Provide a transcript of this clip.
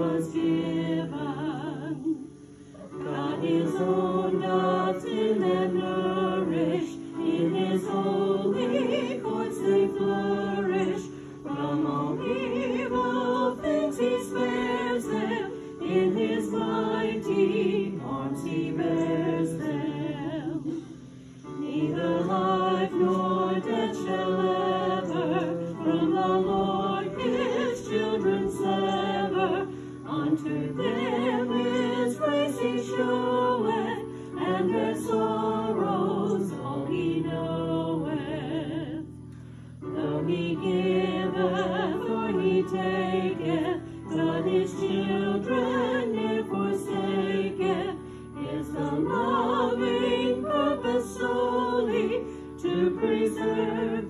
was given. God his own doth tend and nourish, in his holy courts they flourish. From all evil things he spares them, in his mighty arms he bears them. Neither life nor death shall ever from the Lord his children sever. Unto them his grace he showeth, and their sorrows all he knoweth. Though he giveth or he taketh, God his children ne'er forsaketh. Is the loving purpose solely to preserve